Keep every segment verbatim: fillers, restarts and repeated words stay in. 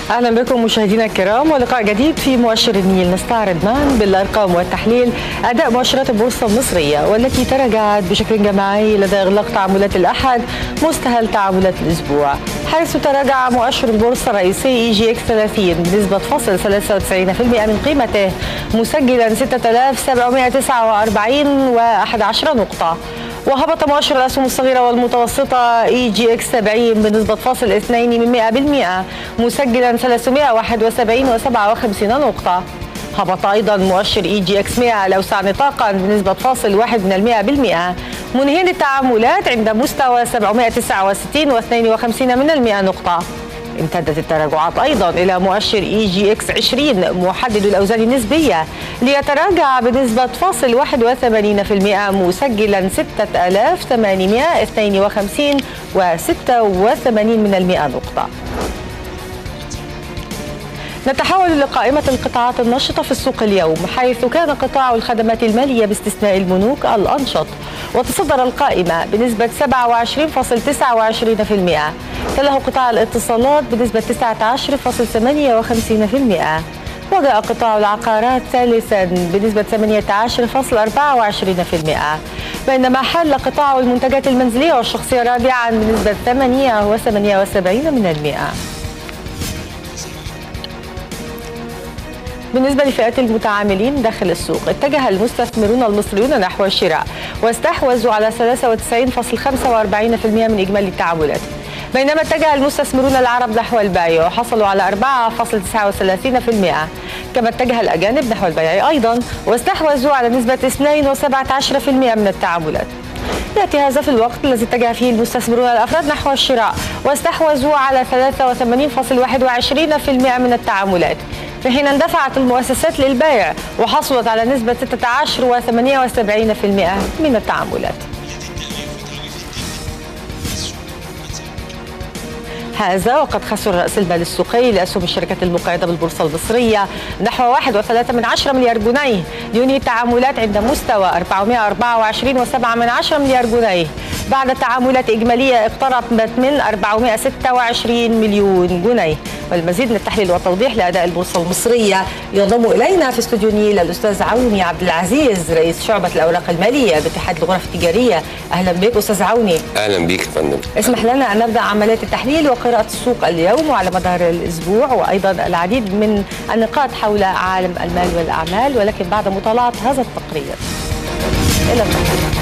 أهلا بكم مشاهدينا الكرام ولقاء جديد في مؤشر النيل. نستعرض معا بالأرقام والتحليل أداء مؤشرات البورصة المصرية والتي تراجعت بشكل جماعي لدى إغلاق تعاملات الأحد مستهل تعاملات الأسبوع، حيث تراجع مؤشر البورصة الرئيسي إي جي إكس ثلاثين بنسبة فاصل ثلاثة وتسعين بالمئة من قيمته، مسجلا ستة آلاف وسبعمئة وتسعة وأربعين وأحد عشر نقطة. وهبط مؤشر الأسهم الصغيرة والمتوسطة إي جي إكس سبعين بنسبة فاصل اثنين من مئة بالمئة، مسجلا ثلاثمئة وواحد وسبعين وسبعة وخمسين نقطة. هبط أيضا مؤشر إي جي إكس مئة الأوسع نطاقا بنسبة فاصل واحد من المئة بالمئة، منهيا التعاملات عند مستوى سبعمئة وتسعة وستين واثنين وخمسين من المئة نقطة. امتدت التراجعات أيضا إلى مؤشر إي جي إكس عشرين محدد الأوزان النسبية ليتراجع بنسبة فاصل واحد وثمانين بالمئة، مسجلا ستة آلاف وثمانمئة واثنين وخمسين وستة وثمانين من المئة نقطة. نتحول لقائمة القطاعات النشطة في السوق اليوم، حيث كان قطاع الخدمات المالية باستثناء البنوك الأنشط وتصدر القائمة بنسبة سبعة وعشرين فاصل تسعة وعشرين بالمئة، تله قطاع الاتصالات بنسبة تسعة عشر فاصل ثمانية وخمسين بالمئة، وجاء قطاع العقارات ثالثا بنسبة ثمانية عشر فاصل أربعة وعشرين بالمئة، بينما حل قطاع المنتجات المنزلية والشخصية رابعا بنسبة ثمانية وثمانية وسبعين من المئة. بالنسبة لفئات المتعاملين داخل السوق، اتجه المستثمرون المصريون نحو الشراء واستحوذوا على ثلاثة وتسعين فاصل خمسة وأربعين بالمئة من إجمالي التعاملات، بينما اتجه المستثمرون العرب نحو البيع وحصلوا على أربعة فاصل تسعة وثلاثين بالمئة، كما اتجه الأجانب نحو البيع أيضا واستحوذوا على نسبة اثنين فاصل سبعة عشر بالمئة من التعاملات. يأتي هذا في الوقت الذي اتجه فيه المستثمرون الأفراد نحو الشراء واستحوذوا على ثلاثة وثمانين فاصل واحد وعشرين بالمئة من التعاملات، في حين اندفعت المؤسسات للبيع وحصلت على نسبة ستة عشر فاصل ثمانية وسبعين بالمئة من التعاملات. هذا وقد خسر رأس المال السوقي لأسهم الشركات المقيدة بالبورصة المصرية نحو واحد فاصل ثلاثة من عشرة مليار جنيه، لينهي التعاملات عند مستوى أربعمئة وأربعة وعشرين فاصل سبعة من عشرة مليار جنيه بعد تعاملات إجمالية اقتربت من أربعمئة وستة وعشرين مليون جنيه. والمزيد من التحليل والتوضيح لأداء البورصة المصرية ينضم إلينا في استوديو نيل الأستاذ عوني عبد العزيز رئيس شعبة الأوراق المالية باتحاد الغرف التجارية. أهلا بك أستاذ عوني. أهلا بك يا فندم. اسمح لنا أن نبدأ عمليات التحليل وقراءة السوق اليوم وعلى مدار الأسبوع، وأيضا العديد من النقاط حول عالم المال والأعمال، ولكن بعد مطالعة هذا التقرير. إلى التقرير.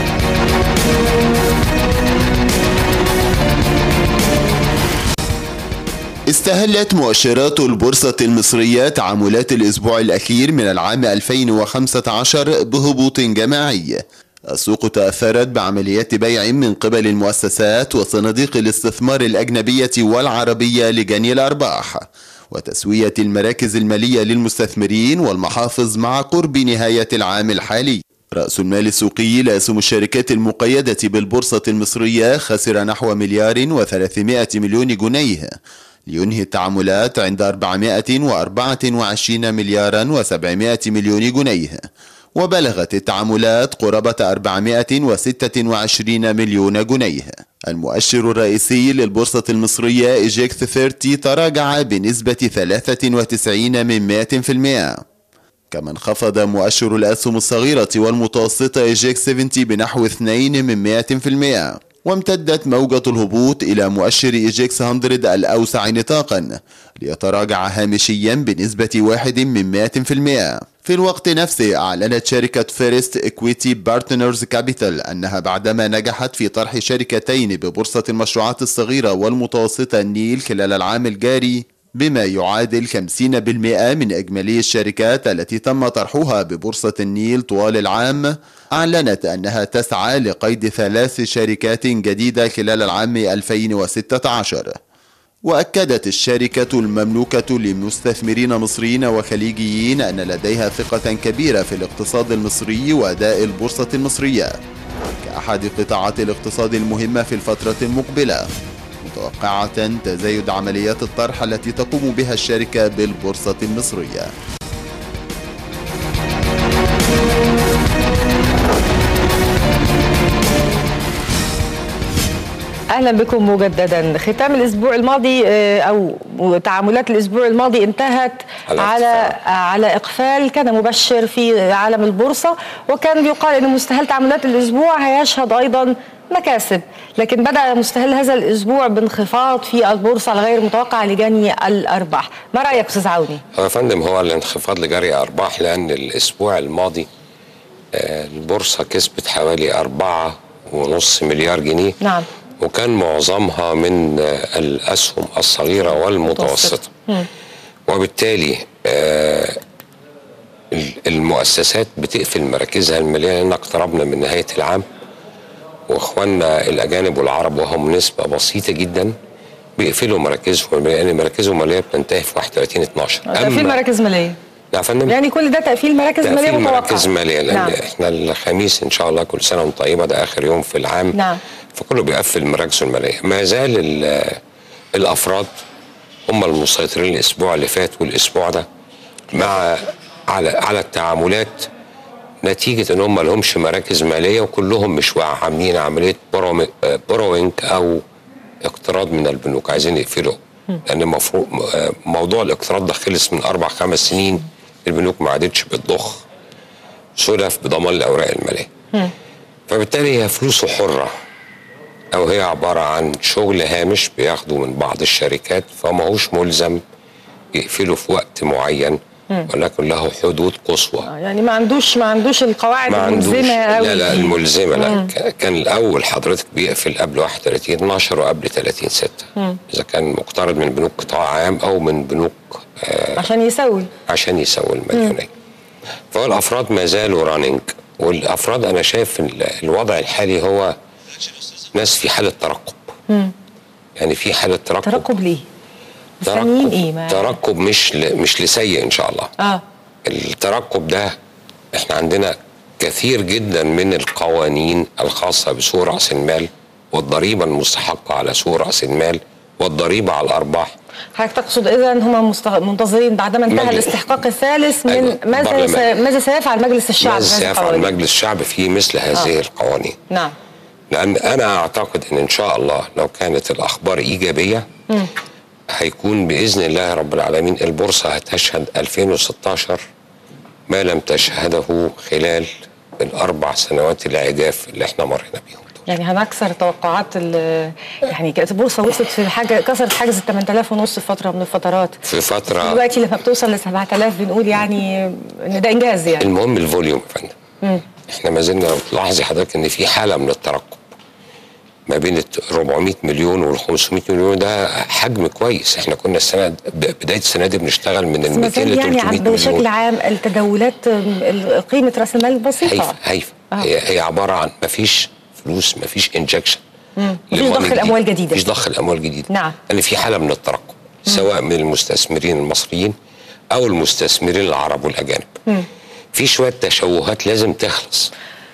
استهلت مؤشرات البورصة المصرية تعاملات الأسبوع الأخير من العام ألفين وخمسة عشر بهبوط جماعي. السوق تأثرت بعمليات بيع من قبل المؤسسات وصناديق الاستثمار الأجنبية والعربية لجني الأرباح وتسوية المراكز المالية للمستثمرين والمحافظ مع قرب نهاية العام الحالي. رأس المال السوقي لأسهم الشركات المقيدة بالبورصة المصرية خسر نحو مليار وثلاثمائة مليون جنيه، لينهي التعاملات عند أربعمائة وأربعة وعشرين مليارا وسبعمائة مليون جنيه، وبلغت التعاملات قرابة أربعمائة وستة وعشرين مليون جنيه. المؤشر الرئيسي للبورصة المصرية إي جي إكس ثلاثين تراجع بنسبة ثلاثة وتسعين من مئة بالمئة، كما انخفض مؤشر الأسهم الصغيرة والمتوسطة إي جي إكس سبعين بنحو اثنين من مئة بالمئة، وامتدت موجة الهبوط إلى مؤشر إي جي إكس مئة الأوسع نطاقا ليتراجع هامشيا بنسبة واحد من مئة بالمئة. في الوقت نفسه أعلنت شركة فيرست إكويتي بارتنرز كابيتال أنها بعدما نجحت في طرح شركتين ببورصة المشروعات الصغيرة والمتوسطة النيل خلال العام الجاري بما يعادل خمسين بالمئة من إجمالي الشركات التي تم طرحها ببورصة النيل طوال العام، أعلنت أنها تسعى لقيد ثلاث شركات جديدة خلال العام ألفين وستة عشر. وأكدت الشركة المملوكة لمستثمرين مصريين وخليجيين أن لديها ثقة كبيرة في الاقتصاد المصري وأداء البورصة المصرية كأحد قطاعات الاقتصاد المهمة في الفترة المقبلة، متوقعة تزايد عمليات الطرح التي تقوم بها الشركة بالبورصة المصرية. أهلا بكم مجددا. ختام الأسبوع الماضي أو تعاملات الأسبوع الماضي انتهت على على إقفال كان مبشر في عالم البورصة، وكان يقال أن مستهل تعاملات الأسبوع هيشهد أيضا مكاسب، لكن بدأ مستهل هذا الأسبوع بانخفاض في البورصة الغير متوقع لجني الأرباح. ما رأيك أستاذ عوني؟ هو يا فندم هو الانخفاض لجري أرباح، لأن الأسبوع الماضي البورصة كسبت حوالي أربعة ونص مليار جنيه. نعم. وكان معظمها من الأسهم الصغيرة والمتوسطة، وبالتالي المؤسسات بتقفل مراكزها المالية، لأن اقتربنا من نهاية العام، واخواننا الأجانب والعرب وهم نسبة بسيطة جدا بيقفلوا مراكزهم، لأن مراكزهم المالية بتنتهي في واحد وثلاثين اتناشر. تقفيل مراكز مالية. لا فندم، يعني كل ده تقفيل مراكز مالية تقفيل متوقع. مراكز مالية، لأن نعم. احنا الخميس إن شاء الله كل سنة وانتم طيبة، ده آخر يوم في العام. نعم. فكله بيقفل مراكزه المالية. ما زال الأفراد هم المسيطرين الأسبوع اللي فات والأسبوع ده مع على على التعاملات، نتيجة ان هم ما لهمش مراكز مالية، وكلهم مش عاملين عملية بروينج او اقتراض من البنوك، عايزين يقفلوا. لان المفروض موضوع الاقتراض ده خلص من اربع خمس سنين، البنوك ما عادتش بتضخ سلف بضمان الاوراق المالية. فبالتالي هي فلوسه حرة، او هي عبارة عن شغل هامش بياخده من بعض الشركات، فما هوش ملزم يقفله في وقت معين، ولكن له حدود قصوى. يعني ما عندوش ما عندوش القواعد ما الملزمه قوي. لا لا الملزمه لا. كان الاول حضرتك بيقفل قبل واحد وثلاثين اتناشر وقبل ثلاثين ستة، اذا كان مقترض من بنوك قطاع عام او من بنوك آه عشان يسوي عشان يسوي المليونيه. فهو الافراد ما زالوا رانينج، والافراد انا شايف الوضع الحالي هو ناس في حاله ترقب. مم. يعني في حاله ترقب. ترقب ليه؟ ترقب ايه ما ترقب مش ل... مش لسيء ان شاء الله. اه الترقب ده احنا عندنا كثير جدا من القوانين الخاصه بسوق راس المال، والضريبه المستحقه على سوق راس المال، والضريبه على الارباح. حضرتك تقصد اذا هم منتظرين بعدما انتهى الاستحقاق الثالث من أيوة. ماذا س... ماذا سيفعل مجلس الشعب؟ ماذا سيفعل مجلس الشعب في مثل هذه آه. القوانين؟ نعم. لان انا اعتقد ان ان شاء الله لو كانت الاخبار ايجابيه، م. هيكون بإذن الله رب العالمين البورصة هتشهد ألفين وستاشر ما لم تشهده خلال الأربع سنوات العجاف اللي احنا مرينا بيهم. يعني هنكسر توقعات، يعني كانت البورصة وصلت في حاجة كسرت حاجز ال ثمانية آلاف ونص في فترة من الفترات. في فترة دلوقتي لما بتوصل ل سبعة آلاف بنقول يعني إن ده إنجاز. يعني المهم الفوليوم يا فندم. احنا ما زلنا، لو تلاحظي حضرتك إن في حالة من الترقب ما بين أربعمائة مليون وال خمسمائة مليون، ده حجم كويس. احنا كنا السنه بدايه السنه دي بنشتغل من ال مئتين ل ثلاثمائة يعني مليون. بشكل عام التداولات قيمه راس المال بسيطه. هيفا هيفا آه. هي, هي عباره عن ما فيش فلوس، ما فيش انجكشن، ما فيش ضخ الاموال جديده، ما فيش ضخ الاموال جديده. نعم. لان في حاله من الترقب سواء من المستثمرين المصريين او المستثمرين العرب والاجانب. مم. في شويه تشوهات لازم تخلص.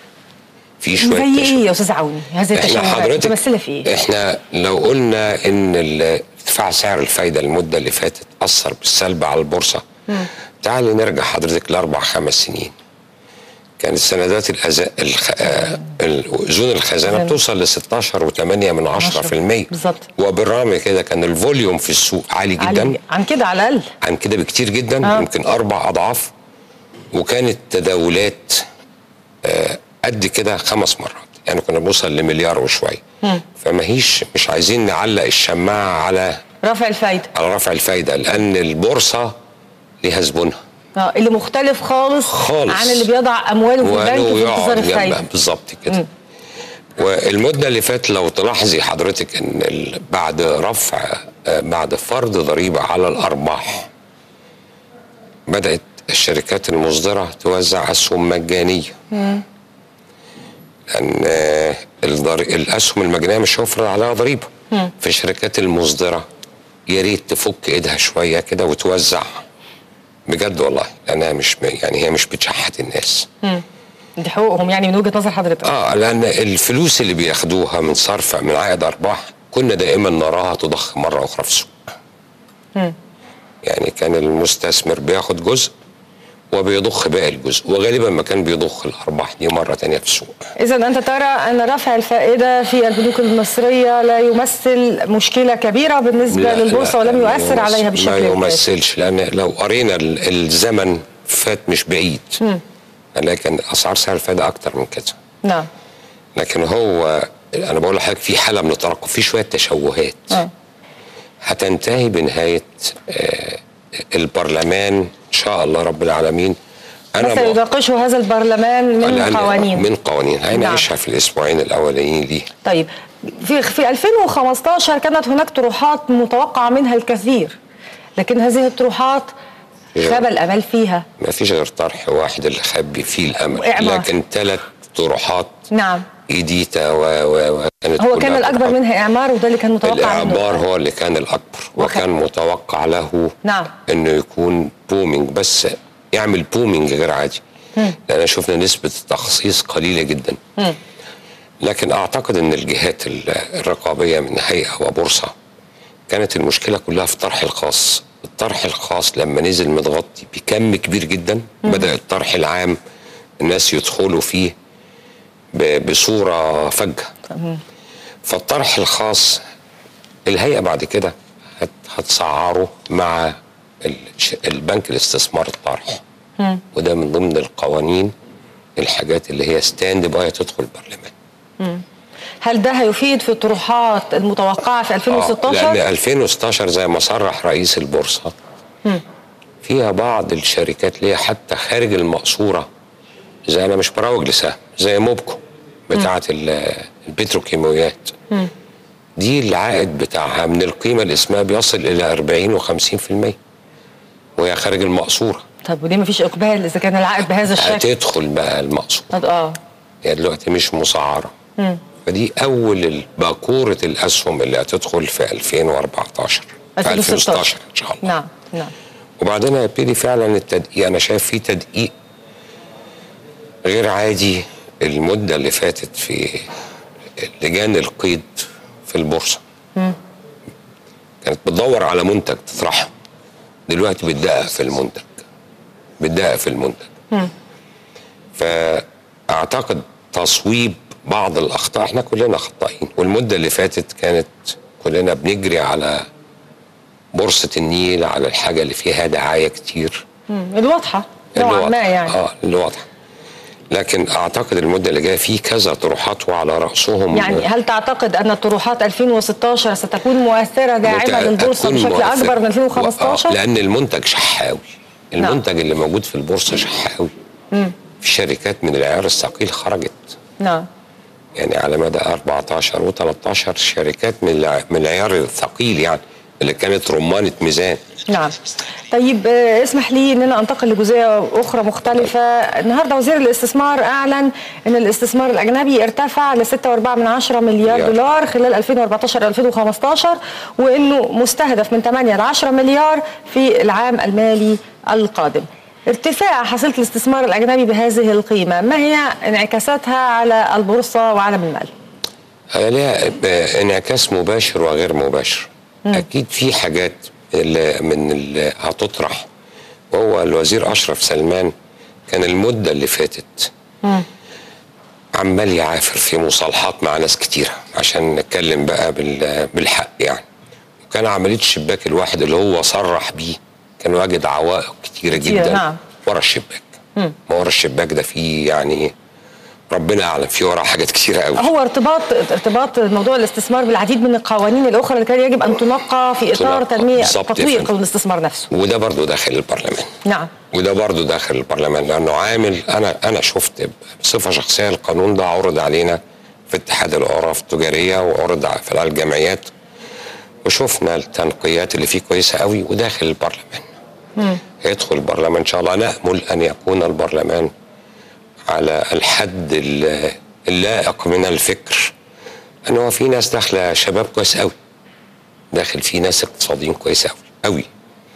في شويه زي ايه يا استاذ عوني؟ هذه التشوهات متمثله في ايه؟ احنا لو قلنا ان ارتفاع سعر الفايده المده اللي فاتت اثر بالسلب على البورصه، تعالي نرجع حضرتك لاربع خمس سنين. كانت سندات الأز... الخ... اذون الخزانه بتوصل ل ستاشر وثمانية من عشرة في المية بالظبط، وبالرغم كده كان الفوليوم في السوق عالي جدا. عالي عن كده، على الاقل عن كده بكتير جدا. آه. يمكن اربع اضعاف. وكانت تداولات آه قد كده خمس مرات، يعني كنا بنوصل لمليار وشويه. فما هيش مش عايزين نعلق الشماعه على رفع الفايده، على رفع الفايده، لان البورصه ليها زبونها اه اللي مختلف خالص, خالص عن اللي بيضع امواله في البنك في انتظار الفايده. بالظبط كده. مم. والمده اللي فاتت لو تلاحظي حضرتك ان بعد رفع بعد فرض ضريبه على الارباح، بدات الشركات المصدره توزع اسهم مجانيه. مم. لأن الأسهم المجانية مش هيفرض عليها ضريبة. في الشركات المصدرة يا ريت تفك إيدها شوية كده وتوزع بجد والله، لأنها مش يعني هي مش بتشحت الناس. امم دي حقوقهم يعني من وجهة نظر حضرتك؟ اه لأن الفلوس اللي بياخدوها من صرف من عائد أرباح كنا دائما نراها تضخ مرة أخرى في السوق. امم يعني كان المستثمر بياخد جزء وبيضخ باقي الجزء، وغالبا ما كان بيضخ الارباح دي مره ثانيه في السوق. اذا انت ترى ان رفع الفائده في البنوك المصريه لا يمثل مشكله كبيره بالنسبه لا للبورصه لا ولم يؤثر لا عليها بشكل ما كبير؟ يمثلش، لان لو قرينا الزمن فات مش بعيد، م. لكن اسعار سعر الفائده اكتر من كده. نعم. لكن هو انا بقول لحضرتك في حاله من الترقب، في شويه تشوهات م. هتنتهي بنهايه آه البرلمان ان شاء الله رب العالمين. انا سيناقشه هذا البرلمان من قوانين من قوانين هيناقشها نعم. في الاسبوعين الاولانيين ليه. طيب في في ألفين وخمسطاشر كانت هناك طروحات متوقع منها الكثير، لكن هذه الطروحات خاب الامل فيها. ما فيش غير طرح واحد اللي خاب فيه الامل، إعمار. لكن ثلاث طروحات نعم إيديتا و و وكانت هو كان الاكبر منها اعمار، وده اللي كان متوقع. الاعمار هو اللي كان الاكبر وكان متوقع له نعم انه يكون بومينج، بس يعمل بومينج غير عادي، لان شفنا نسبه التخصيص قليله جدا. م. لكن اعتقد ان الجهات الرقابيه من هيئه وبورصه كانت المشكله كلها في الطرح الخاص. الطرح الخاص لما نزل متغطي بكم كبير جدا، م. بدا الطرح العام الناس يدخلوا فيه بصوره فجه. م. فالطرح الخاص الهيئه بعد كده هتسعره مع البنك الاستثمار الطرح، م. وده من ضمن القوانين الحاجات اللي هي ستاند باي تدخل البرلمان. م. هل ده هيفيد في الطروحات المتوقعه في ألفين وستاشر؟ آه لان ألفين وستاشر زي ما صرح رئيس البورصه م. فيها بعض الشركات اللي هي حتى خارج المقصوره، زي انا مش بروج لسهم زي موبكو بتاعه البتروكيماويات، م. دي العائد بتاعها من القيمه اللي اسمها بيصل الى أربعين وخمسين في المية وهي خارج المقصوره. طب وليه مفيش اقبال اذا كان العائد بهذا الشكل؟ هتدخل بقى المقصوره. اه يعني دلوقتي مش مسعره. م. فدي اول باكوره الاسهم اللي هتدخل في ألفين وأربعتاشر في ألفين وستاشر ان شاء الله. نعم نعم. وبعدين هيبتدي فعلا التدقيق. انا شايف في تدقيق غير عادي المده اللي فاتت في لجان القيد في البورصه. م. كانت بتدور على منتج تطرحه، دلوقتي بتدقق في المنتج بتدقق في المنتج. م. فاعتقد تصويب بعض الاخطاء، احنا كلنا خطائين، والمده اللي فاتت كانت كلنا بنجري على بورصه النيل، على الحاجه اللي فيها دعايه كتير، م. الواضحه نوعا ما يعني. اه الواضحه. لكن اعتقد المده اللي جايه في كذا طروحات وعلى راسهم. يعني هل تعتقد ان طروحات ألفين وستاشر ستكون مؤثره داعمه للبورصه بشكل مؤثرة. اكبر من ألفين وخمستاشر؟ آه لان المنتج شحاوي، المنتج نعم. اللي موجود في البورصه شحاوي. م. في شركات من العيار الثقيل خرجت. نعم. يعني على مدى أربعتاشر وتلتاشر شركات من من العيار الثقيل، يعني اللي كانت رمانه ميزان. نعم. طيب اسمح لي ان انا انتقل لجزئيه اخرى مختلفه. النهارده وزير الاستثمار اعلن ان الاستثمار الاجنبي ارتفع ل ستة وأربعة من عشرة مليار دولار خلال ألفين وأربعتاشر ألفين وخمستاشر، وانه مستهدف من ثمانية ل عشرة مليار في العام المالي القادم. ارتفاع حصيله الاستثمار الاجنبي بهذه القيمه، ما هي انعكاساتها على البورصه وعالم المال؟ هي لها انعكاس مباشر وغير مباشر. م. اكيد في حاجات اللي من اللي هتطرح، وهو الوزير اشرف سلمان كان المده اللي فاتت م. عمال يعافر في مصالحات مع ناس كتيره عشان نتكلم بقى بالحق يعني، وكان عمليه الشباك الواحد اللي هو صرح بيه كان واجد عوائق كتيره جدا نعم. ورا الشباك. م. ما ورا الشباك ده فيه يعني ربنا اعلم في وراه حاجات كتيره قوي. هو ارتباط ارتباط موضوع الاستثمار بالعديد من القوانين الاخرى اللي كان يجب ان تنقى في اطار تنميه تطوير قانون الاستثمار نفسه. وده برضه داخل البرلمان. نعم. وده برضه داخل البرلمان لانه عامل. انا انا شفت بصفه شخصيه القانون ده عرض علينا في اتحاد الاوراق التجاريه وعرض في الجمعيات، وشفنا التنقيات اللي فيه كويسه قوي وداخل البرلمان. امم هيدخل البرلمان ان شاء الله. نامل ان يكون البرلمان على الحد اللائق من الفكر، ان هو في ناس داخله شباب كويس قوي، داخل في ناس اقتصاديين كويس قوي قوي.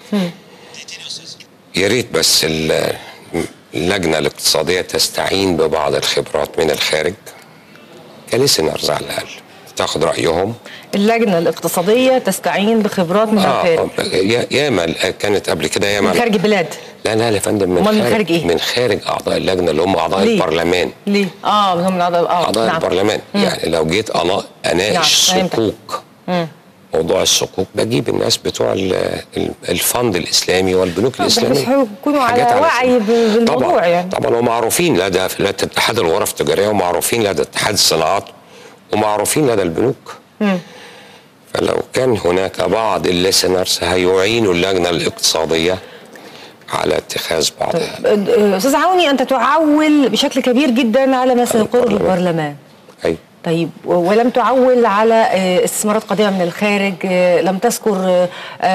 يا ريت بس اللجنه الاقتصاديه تستعين ببعض الخبرات من الخارج كليسنرز على الاقل، تاخد رايهم. اللجنه الاقتصاديه تستعين بخبرات من آه الخارج. ياما كانت قبل كده ياما من خارج البلاد. لا لا يا فندم، من خارج, من خارج ايه؟ من خارج اعضاء اللجنه اللي هم اعضاء ليه؟ البرلمان. ليه؟ اه هم من اعضاء اه اعضاء نعم. البرلمان. مم. يعني لو جيت انا اناقش نعم. صكوك، موضوع الصكوك بجيب الناس بتوع الفند الاسلامي والبنوك الاسلاميه، بس يكونوا على وعي بالموضوع. طبعا يعني طبعا ومعروفين لدى لدى اتحاد الغرف التجاريه، ومعروفين لدى اتحاد الصناعات، ومعروفين لدى البنوك. مم. فلو كان هناك بعض الليسنرز هيعينوا اللجنه الاقتصاديه على اتخاذ بعض. استاذ عوني، انت تعول بشكل كبير جدا على ما سيقره البرلمان. ايوه. طيب ولم تعول على استثمارات قادمه من الخارج، لم تذكر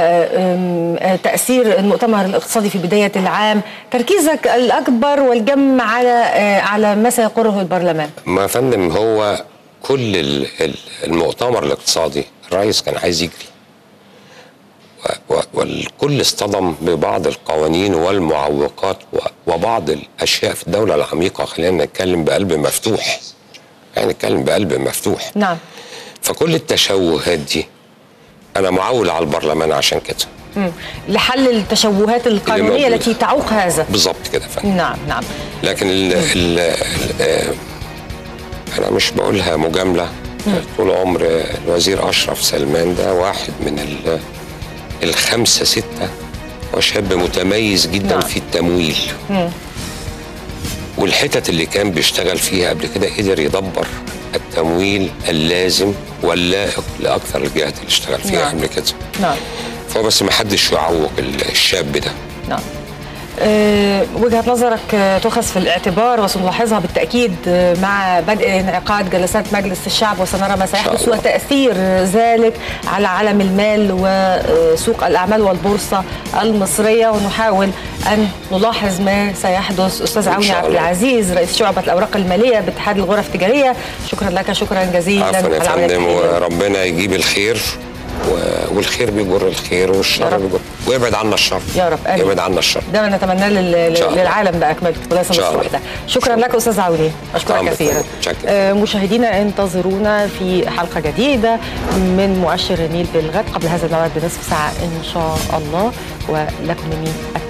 تاثير المؤتمر الاقتصادي في بدايه العام، تركيزك الاكبر والجم على على ما سيقره البرلمان. ما يا فندم، هو كل المؤتمر الاقتصادي الرئيس كان عايز يجري، والكل اصطدم ببعض القوانين والمعوقات وبعض الاشياء في الدوله العميقه. خلينا نتكلم بقلب مفتوح، يعني نتكلم بقلب مفتوح. نعم. فكل التشوهات دي انا معول على البرلمان عشان كده. امم لحل التشوهات القانونيه التي تعوق هذا. بالظبط كده فندم. نعم نعم. لكن ال ال ال انا مش بقولها مجامله. مم. طول عمر الوزير اشرف سلمان ده واحد من الخمسه سته، وشاب متميز جدا. نعم. في التمويل. مم. والحتت اللي كان بيشتغل فيها قبل كده قدر يدبر التمويل اللازم واللائق لاكثر الجهات اللي اشتغل فيها. نعم. قبل كده. نعم. فهو بس ما حدش يعوق الشاب ده. نعم. أه وجهة نظرك تؤخذ في الاعتبار وسنلاحظها بالتأكيد مع بدء انعقاد جلسات مجلس الشعب، وسنرى ما سيحدث وتأثير ذلك على عالم المال وسوق الأعمال والبورصة المصرية، ونحاول أن نلاحظ ما سيحدث. أستاذ عوني عبد العزيز، رئيس شعبة الأوراق المالية باتحاد الغرف التجارية، شكرا لك شكرا جزيلا. عفوا يا فندم، وربنا يجيب الخير، والخير بيجر الخير والشر بيجر، ويبعد عنا الشر. يا رب آمين. يبعد عنا الشر. ده ما نتمناه للعالم باكمله، وليس مصر وحدها. شكرا لك استاذ عوني، اشكرك كثيرا. آه مشاهدينا انتظرونا في حلقه جديده من مؤشر النيل بالغد قبل هذا الموعد بنصف ساعه ان شاء الله، ولكم مني